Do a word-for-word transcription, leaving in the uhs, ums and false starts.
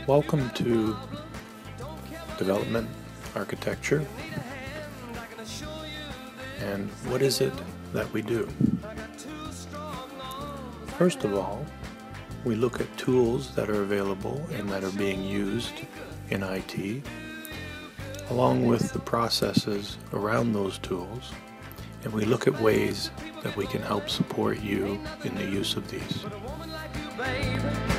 Welcome to Development Architecture. And what is it that we do? First of all, we look at tools that are available and that are being used in I T, along with the processes around those tools, and we look at ways that we can help support you in the use of these.